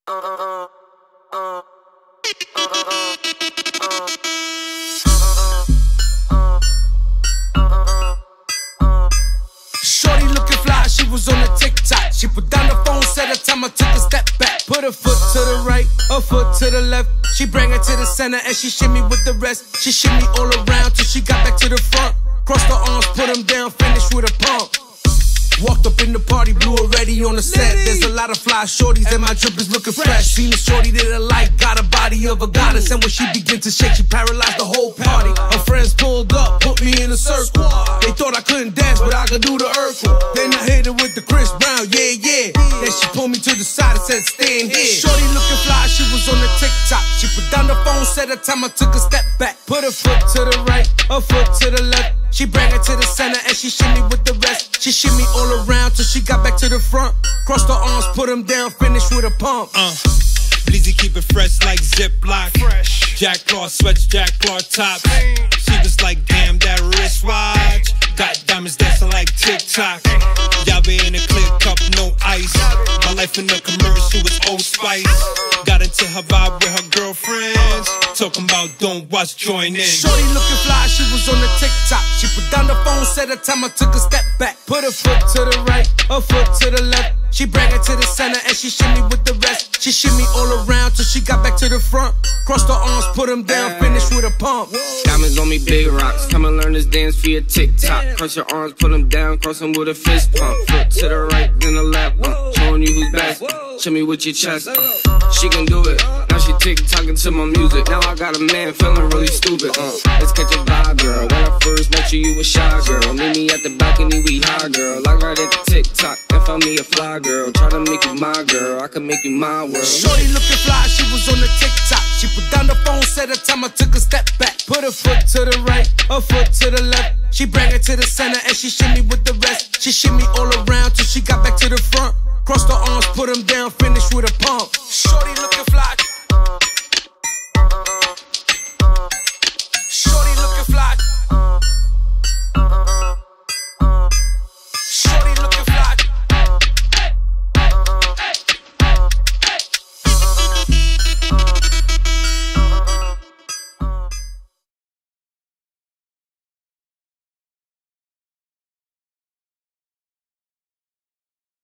Shorty looking fly, she was on the TikTok. She put down the phone, said the time I took a step back. Put her foot to the right, her foot to the left. She bring her to the center and she shimmy with the rest. She shimmy all around till she got back to the front. Crossed her arms, put them down, finished with a pump. Walked up in the party, blew already on the set. There's a lot of fly shorties and my drip is looking fresh. Seen a shorty that I like, got a body of a goddess. And when she began to shake, she paralyzed the whole party. Her friends pulled up, put me in a circle. They thought I couldn't dance, but I could do the Urkel. Then I hit her with the Chris Brown, yeah, yeah. Then she pulled me to the side and said, stay in here. Shorty looking fly, she was on the TikTok. She put down the phone, said the time I took a step back. Put her foot to the right, her foot to the left. She bring her to the center and she shimmy with the rest. She shimmy all around till she got back to the front. Crossed her arms, put them down, finished with a pump. Bleezy keep it fresh like Ziploc. Jack Claw sweats, Jack Claw tops. She was like, damn, that wristwatch. Got diamonds dancing like TikTok. Y'all be in a clear cup, no ice. My life in the commercial was Old Spice. Got into her vibe with her girlfriends. Talking about don't watch, join in. Shorty looking fly, she was on the TikTok. She put down the phone, said the time I took a step back. Put her foot to the right, her foot to the left. She bring her to the center and she shimmy with the rest. She shimmy all around till she got back to the front. Crossed her arms, put them down, finished with a pump. Diamonds on me, big rocks. Come and learn this dance via TikTok. Cross your arms, put them down, cross them with a fist pump. Foot to the right, then the left. Showing you who's best. Shimmy with your chest. She can do it. Now she TikToking to my music. Now I got a man feeling really stupid. Let's catch a vibe, girl. When I first met you, you was shy, girl. Meet me at the balcony, we high, girl. I got it to TikTok and found me a fly girl. Try to make you my girl, I can make you my world. Shorty looking fly, she was on the TikTok. She put down the phone, said the time I took a step back. Put her foot to the right, her foot to the left. She bring her to the center and she shimmy with the rest. She shimmy all around till she got back to the front. Crossed her arms, put them down, finished with a pump. Shorty looking fly,